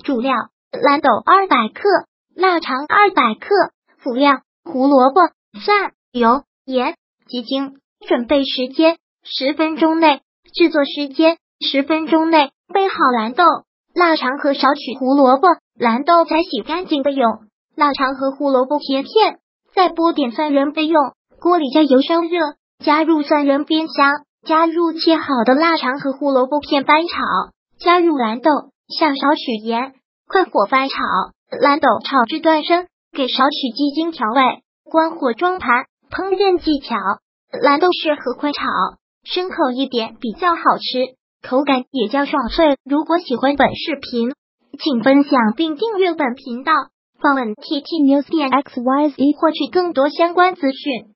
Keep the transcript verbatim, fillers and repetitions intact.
主料：蓝豆二百克，腊肠二百克。辅料：胡萝卜、蒜、油、盐、鸡精。准备时间：十分钟内。制作时间：十分钟内。备好蓝豆、腊肠和少许胡萝卜，蓝豆才洗干净的用，腊肠和胡萝卜切片。再拨点蒜仁备用。锅里加油烧热，加入蒜仁煸香，加入切好的腊肠和胡萝卜片翻炒，加入蓝豆，下少许盐，快火翻炒，蓝豆炒至断生，给少许鸡精调味，关火装盘。烹饪技巧：蓝豆适合快炒，生口一点比较好吃，口感也较爽脆。如果喜欢本视频，请分享并订阅本频道，访问 T T News 点 X Y Z 获取更多相关资讯。